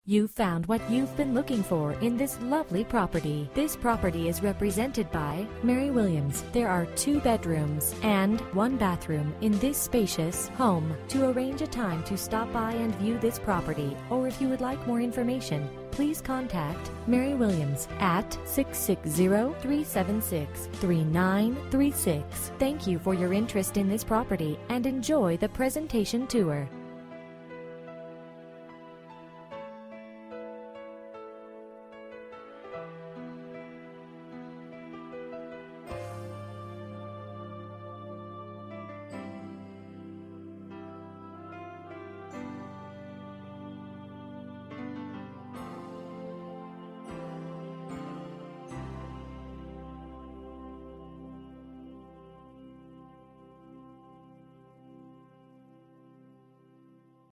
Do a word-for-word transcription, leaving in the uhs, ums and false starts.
You've found what you've been looking for in this lovely property. This property is represented by Mary Williams. There are two bedrooms and one bathroom in this spacious home. To arrange a time to stop by and view this property, or if you would like more information, please contact Mary Williams at six six zero, three seven six, three nine three six. Thank you for your interest in this property and enjoy the presentation tour.